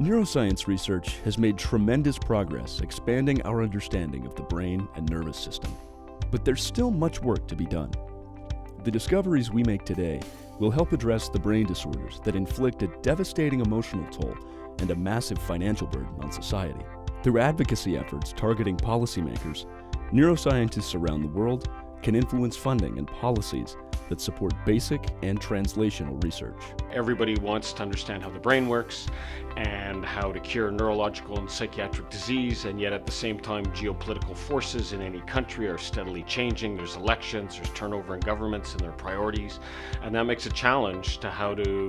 Neuroscience research has made tremendous progress expanding our understanding of the brain and nervous system. But there's still much work to be done. The discoveries we make today will help address the brain disorders that inflict a devastating emotional toll and a massive financial burden on society. Through advocacy efforts targeting policymakers, neuroscientists around the world can influence funding and policies that support basic and translational research. Everybody wants to understand how the brain works and how to cure neurological and psychiatric disease, and yet at the same time geopolitical forces in any country are steadily changing. There's elections, there's turnover in governments and their priorities, and that makes a challenge to how to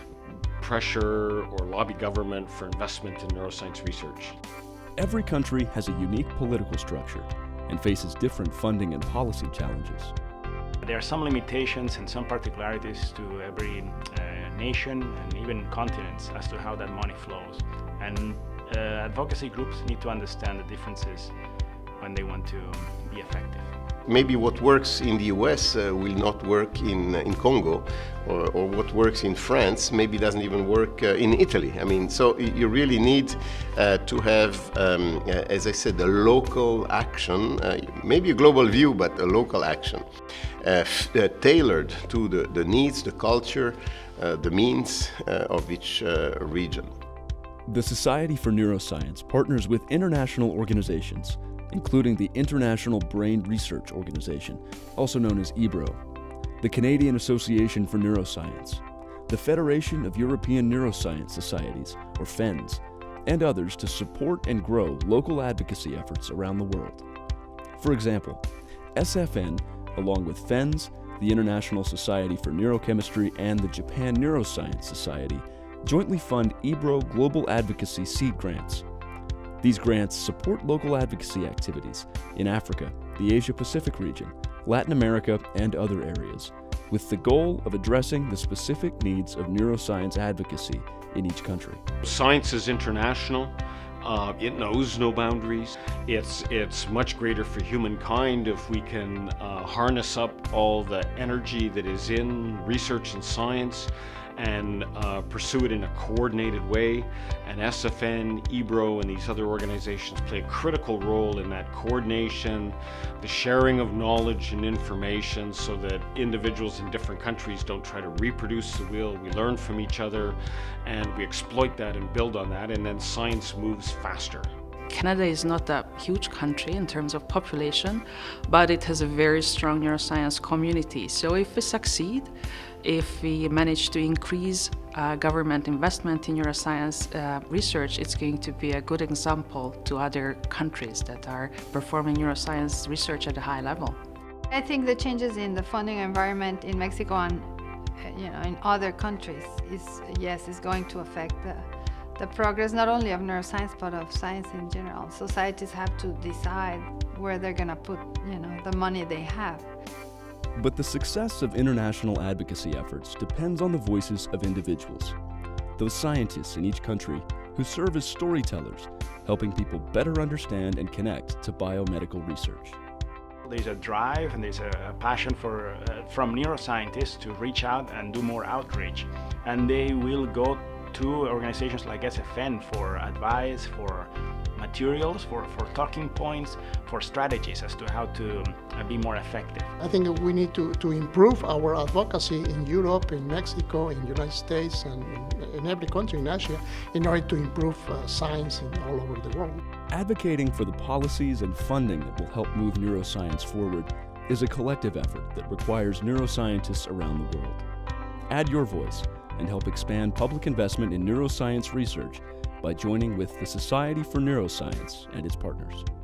pressure or lobby government for investment in neuroscience research. Every country has a unique political structure and faces different funding and policy challenges. There are some limitations and some particularities to every nation and even continents as to how that money flows. And advocacy groups need to understand the differences when they want to be effective. Maybe what works in the US will not work in Congo, or what works in France maybe doesn't even work in Italy. I mean, so you really need to have, as I said, a local action, maybe a global view, but a local action, tailored to the needs, the culture, the means of each region. The Society for Neuroscience partners with international organizations, including the International Brain Research Organization, also known as IBRO, the Canadian Association for Neuroscience, the Federation of European Neuroscience Societies, or FENS, and others to support and grow local advocacy efforts around the world. For example, SFN, along with FENS, the International Society for Neurochemistry, and the Japan Neuroscience Society, jointly fund IBRO Global Advocacy Seed Grants. These grants support local advocacy activities in Africa, the Asia-Pacific region, Latin America, and other areas, with the goal of addressing the specific needs of neuroscience advocacy in each country. Science is international. It knows no boundaries. It's much greater for humankind if we can harness up all the energy that is in research and science and pursue it in a coordinated way. And SFN, IBRO, and these other organizations play a critical role in that coordination, the sharing of knowledge and information, so that individuals in different countries don't try to reproduce the wheel. We learn from each other and we exploit that and build on that, and then science moves faster. Canada is not a huge country in terms of population, but it has a very strong neuroscience community. So if we succeed, if we manage to increase government investment in neuroscience research, it's going to be a good example to other countries that are performing neuroscience research at a high level. I think the changes in the funding environment in Mexico and in other countries is going to affect the progress not only of neuroscience but of science in general. Societies have to decide where they're going to put the money they have. But the success of international advocacy efforts depends on the voices of individuals, those scientists in each country who serve as storytellers, helping people better understand and connect to biomedical research. There's a drive and there's a passion from neuroscientists to reach out and do more outreach, and they will go to organizations like SFN for advice, for materials, for talking points, for strategies as to how to be more effective. I think we need to improve our advocacy in Europe, in Mexico, in the United States, and in every country in Asia in order to improve science all over the world. Advocating for the policies and funding that will help move neuroscience forward is a collective effort that requires neuroscientists around the world. Add your voice and help expand public investment in neuroscience research by joining with the Society for Neuroscience and its partners.